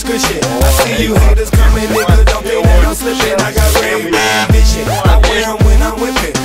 this good shit. I see you haters coming, nigga, don't think that I'm slipping. I got Ray-Ban vision, I wear 'em when I'm whipping.